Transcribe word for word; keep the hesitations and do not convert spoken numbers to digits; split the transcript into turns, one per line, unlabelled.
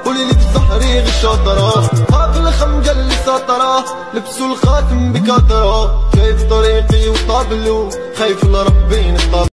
قولي لي بظهري غير شاطرة، هاك الخمجة اللي ساطرة لبسوا الخاتم بكثرة، شايف طريقي وطابلو خايف لربي نطابلو.